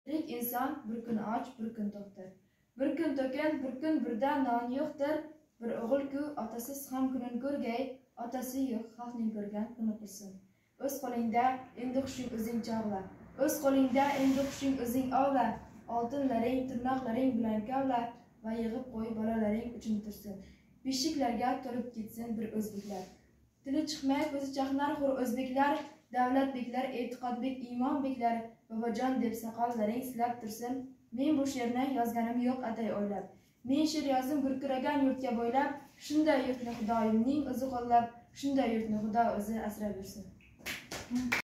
Tirik inson bir kun och, bir kun to'qdir. Bir kun to'kin, bir kun birdan non yo'qdir. Bir o'g'il-ku otasiz ham kunin ko'rgay, otasi yo'q, xalqning ko'rgan kuni qilsin. O'z qo'lingda endi hushing o'zing chog'la. O'z qo'lingda endi hushing o'zing ovla. Oltinlaring, tirnoqlaring bilan kavla va yig'ib qo'y bolalaring uchun tursin. Beshiklarga to'lib ketsin bir o'zbeklar. Tili chiqmay ko'zi chaqnar hur o'zbeklar, davlat beklar, e'tiqod bek, iymon beklar, bobojon deb soqollaring silab tursin. Men bu she'rni yozganim yo'q atay o'ylab. Men she'r yozdim gurkiragan yurtga bo'ylab, shunday yurtni Xudoyimning o'zi qo'llab, shunday yurtni Xudo o'zi asrab yursin.